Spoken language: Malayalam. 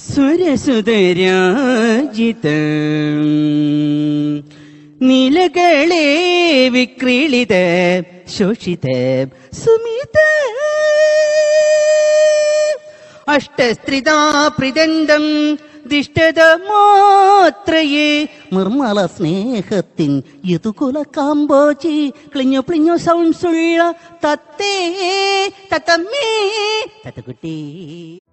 സുരസുതരാജിത നീലകളെ വിക്രീളിത ശോഷിത സുമിത അഷ്ടസ്ത്രിതാ പ്രിദണ്ഡം ദിഷ്ടത മാത്രയേ നിർമ്മല സ്നേഹത്തിൻ യതുകുല കാമ്പോചി ക്ലിഞ്ഞു പ്ലിഞ്ഞു സൗണ്ട്സുള്ള തത്തേ തത്തമ്മേ തത്തക്കുട്ടി.